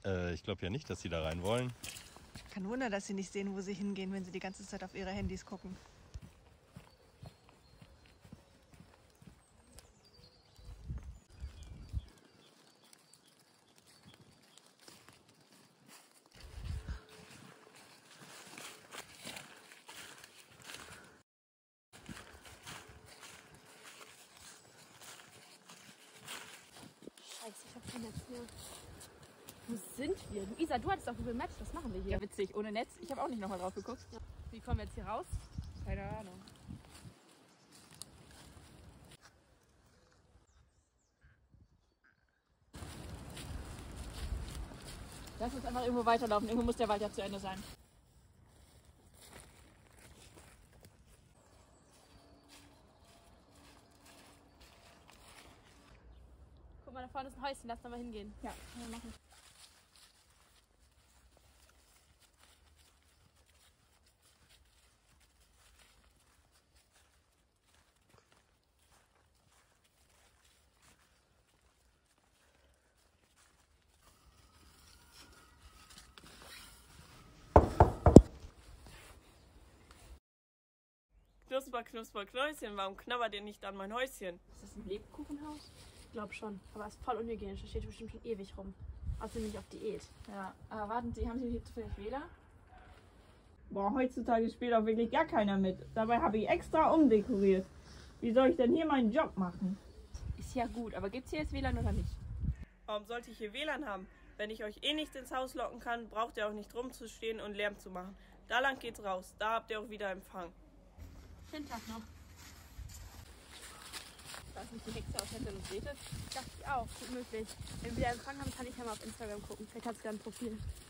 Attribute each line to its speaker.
Speaker 1: Ich glaube ja nicht, dass sie da rein wollen.
Speaker 2: Kein Wunder, dass sie nicht sehen, wo sie hingehen, wenn sie die ganze Zeit auf ihre Handys gucken.
Speaker 3: Scheiße, ich hab kein Netz mehr. Wo sind wir? Luisa, du hattest doch Google Maps, was machen wir hier?
Speaker 4: Ja, witzig, ohne Netz. Ich habe auch nicht nochmal drauf geguckt.
Speaker 3: Ja.
Speaker 4: Wie kommen wir jetzt hier raus? Keine Ahnung. Lass uns einfach irgendwo weiterlaufen. Irgendwo muss der Wald ja zu Ende sein.
Speaker 3: Guck mal, da vorne ist ein Häuschen, lass da mal hingehen.
Speaker 4: Ja, können wir machen.
Speaker 5: Knusper, Knusper, Knäuschen, warum knabbert ihr nicht an mein Häuschen?
Speaker 3: Ist das ein Lebkuchenhaus? Ich glaube schon, aber es ist voll unhygienisch. Da steht bestimmt schon ewig rum. Außerdem bin ich auf Diät.
Speaker 4: Ja, aber warten Sie, haben Sie hier zufällig Wähler?
Speaker 6: Boah, heutzutage spielt auch wirklich gar keiner mit. Dabei habe ich extra umdekoriert. Wie soll ich denn hier meinen Job machen?
Speaker 4: Ist ja gut, aber gibt's hier jetzt WLAN oder nicht?
Speaker 5: Warum sollte ich hier WLAN haben? Wenn ich euch eh nicht ins Haus locken kann, braucht ihr auch nicht rumzustehen und Lärm zu machen. Da lang geht's raus, da habt ihr auch wieder Empfang.
Speaker 3: Schönen Tag noch.
Speaker 4: War es nicht die Hexe aus Händel und Redet?
Speaker 3: Dachte ich auch, gut möglich. Wenn wir wieder Empfang haben, kann ich ja mal auf Instagram gucken. Vielleicht hat sie da ein Profil.